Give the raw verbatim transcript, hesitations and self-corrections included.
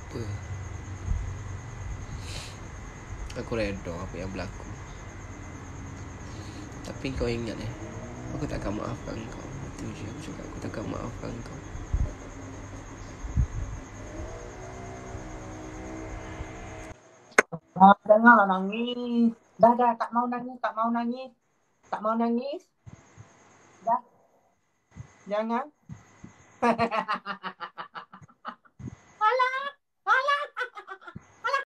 apa. Aku reda apa yang berlaku. Tapi kau ingat eh, aku takkan maafkan kau. Itu je aku cakap, aku takkan maafkan kau. Ah, janganlah nangis. Dah, dah. Tak mau nangis. Tak mau nangis. Tak mau nangis. Dah. Jangan.